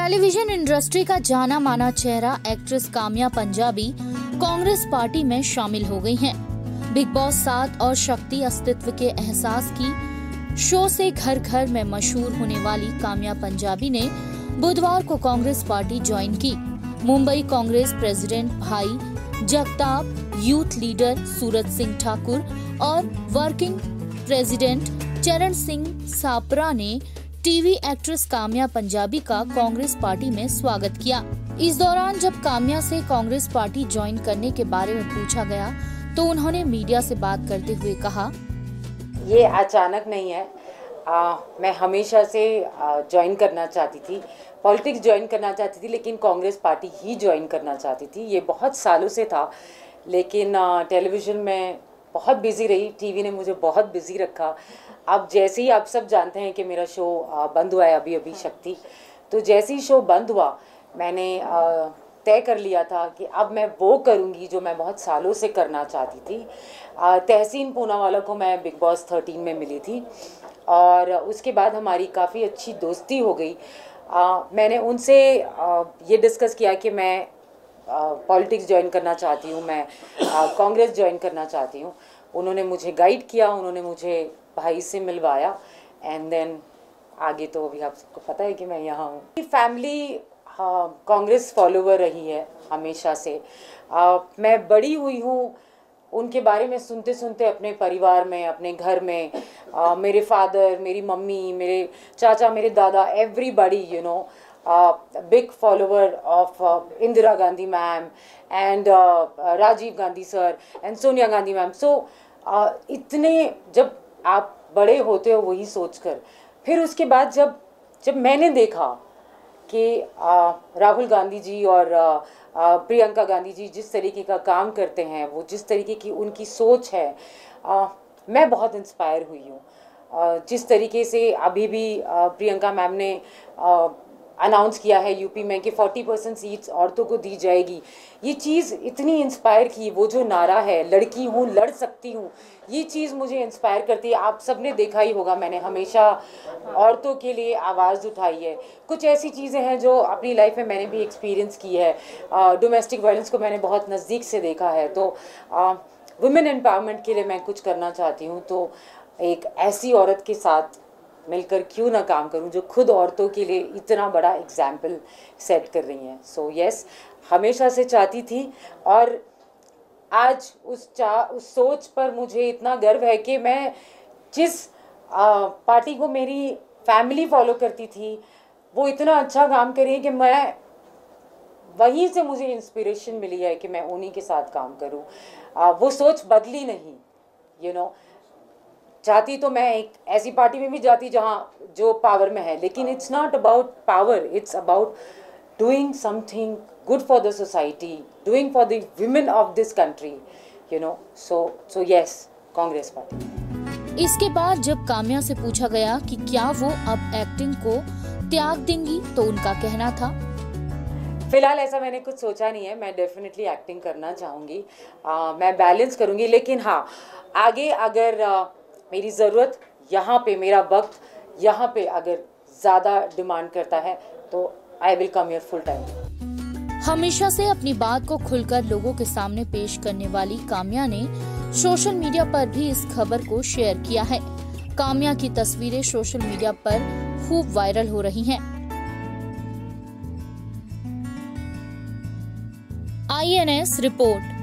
Television industry का जाना माना चेहरा एक्ट्रेस काम्या पंजाबी कांग्रेस पार्टी में शामिल हो गई हैं। बिग बॉस 7 और शक्ति अस्तित्व के एहसास की शो से घर घर में मशहूर होने वाली काम्या पंजाबी ने बुधवार को कांग्रेस पार्टी ज्वाइन की। Mumbai Congress president Bhai Jagtap, youth leader Suraj Singh Thakur और वर्किंग प्रेसिडेंट चरण सिंह सापरा ने टीवी एक्ट्रेस काम्या पंजाबी का कांग्रेस पार्टी में स्वागत किया। इस दौरान जब काम्या से कांग्रेस पार्टी ज्वाइन करने के बारे में पूछा गया तो उन्होंने मीडिया से बात करते हुए कहा, ये अचानक नहीं है। मैं हमेशा से ज्वाइन करना चाहती थी, पॉलिटिक्स ज्वाइन करना चाहती थी, लेकिन कांग्रेस पार्टी ही ज्वाइन करना चाहती थी। ये बहुत सालों से था, लेकिन टेलीविज़न में बहुत बिजी रही, टीवी ने मुझे बहुत बिजी रखा। अब जैसे ही आप सब जानते हैं कि मेरा शो बंद हुआ है अभी शक्ति, तो जैसे ही शो बंद हुआ मैंने तय कर लिया था कि अब मैं वो करूँगी जो मैं बहुत सालों से करना चाहती थी। तहसीन पूनावाला को मैं बिग बॉस 13 में मिली थी और उसके बाद हमारी काफ़ी अच्छी दोस्ती हो गई। मैंने उनसे ये डिस्कस किया कि मैं पॉलिटिक्स ज्वाइन करना चाहती हूँ, मैं कांग्रेस ज्वाइन करना चाहती हूँ। उन्होंने मुझे गाइड किया, उन्होंने मुझे भाई से मिलवाया एंड देन आगे तो अभी आप सबको पता है कि मैं यहाँ हूँ। फैमिली कांग्रेस फॉलोवर रही है हमेशा से। मैं बड़ी हुई हूँ उनके बारे में सुनते सुनते, अपने परिवार में, अपने घर में। मेरे फादर, मेरी मम्मी, मेरे चाचा, मेरे दादा, everybody you know big follower of Indira Gandhi ma'am and Rajiv Gandhi sir and Sonia Gandhi ma'am. So इतने जब आप बड़े होते हो वही सोचकर, फिर उसके बाद जब मैंने देखा कि राहुल गांधी जी और प्रियंका गांधी जी जिस तरीके का काम करते हैं, वो जिस तरीके की उनकी सोच है, मैं बहुत इंस्पायर हुई हूँ। जिस तरीके से अभी भी प्रियंका मैम ने अनाउंस किया है यूपी में कि 40% सीट्स औरतों को दी जाएगी, ये चीज़ इतनी इंस्पायर की। वो जो नारा है, लड़की हूँ लड़ सकती हूँ, ये चीज़ मुझे इंस्पायर करती है। आप सबने देखा ही होगा, मैंने हमेशा औरतों के लिए आवाज़ उठाई है। कुछ ऐसी चीज़ें हैं जो अपनी लाइफ में मैंने भी एक्सपीरियंस की है। डोमेस्टिक वायलेंस को मैंने बहुत नज़दीक से देखा है, तो वुमेन एम्पावरमेंट के लिए मैं कुछ करना चाहती हूँ। तो एक ऐसी औरत के साथ मिलकर क्यों ना काम करूं जो खुद औरतों के लिए इतना बड़ा एग्जाम्पल सेट कर रही हैं। सो यस, हमेशा से चाहती थी और आज उस सोच पर मुझे इतना गर्व है कि मैं जिस पार्टी को मेरी फैमिली फॉलो करती थी वो इतना अच्छा काम कर रही है कि मैं वहीं से मुझे इंस्पिरेशन मिली है कि मैं उन्हीं के साथ काम करूं। वो सोच बदली नहीं, यू नो। चाहती तो मैं एक ऐसी पार्टी में भी जाती जहाँ जो पावर में है, लेकिन it's not about power, it's about doing something good for the society, doing for the women of this country, you know. So yes, Congress party. इसके बाद जब काम्या से पूछा गया कि क्या वो अब एक्टिंग को त्याग देंगी तो उनका कहना था, फिलहाल ऐसा मैंने कुछ सोचा नहीं है। मैं डेफिनेटली एक्टिंग करना चाहूँगी, मैं बैलेंस करूँगी, लेकिन हाँ, आगे अगर मेरी ज़रूरत यहाँ पे, मेरा वक्त यहाँ पे अगर ज़्यादा डिमांड करता है तो I will come here full time. हमेशा से अपनी बात को खुलकर लोगों के सामने पेश करने वाली काम्या ने सोशल मीडिया पर भी इस खबर को शेयर किया है। काम्या की तस्वीरें सोशल मीडिया पर खूब वायरल हो रही हैं। INS report.